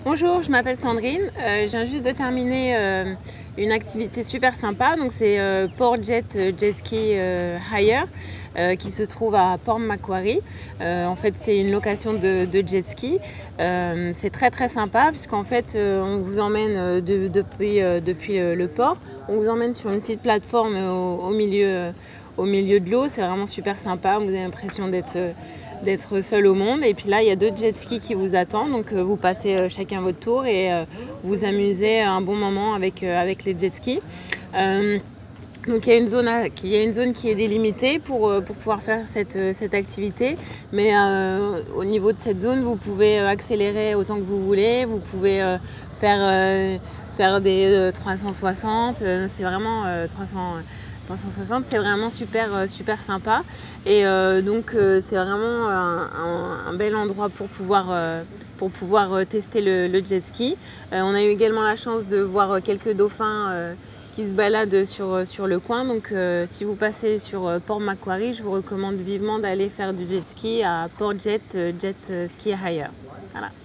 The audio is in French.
Bonjour, je m'appelle Sandrine. Je viens juste de terminer une activité super sympa. Donc c'est Port-Jet Jet Ski Hire qui se trouve à Port Macquarie. En fait, c'est une location de jet ski. C'est très sympa puisqu'en fait, on vous emmène depuis le port. On vous emmène sur une petite plateforme au milieu de l'eau. C'est vraiment super sympa. Vous avez l'impression d'être seul au monde, et puis là il y a deux jet skis qui vous attendent, donc vous passez chacun votre tour et vous amusez un bon moment avec les jet skis. Donc il y a une zone qui est délimitée pour pouvoir faire cette activité, mais au niveau de cette zone vous pouvez accélérer autant que vous voulez, vous pouvez faire des 360, c'est vraiment 360, c'est vraiment super sympa, et donc c'est vraiment un bel endroit pour pouvoir tester le jet ski. On a eu également la chance de voir quelques dauphins qui se baladent sur le coin, donc si vous passez sur Port Macquarie, je vous recommande vivement d'aller faire du jet ski à Port-Jet Jet Ski Hire. Voilà.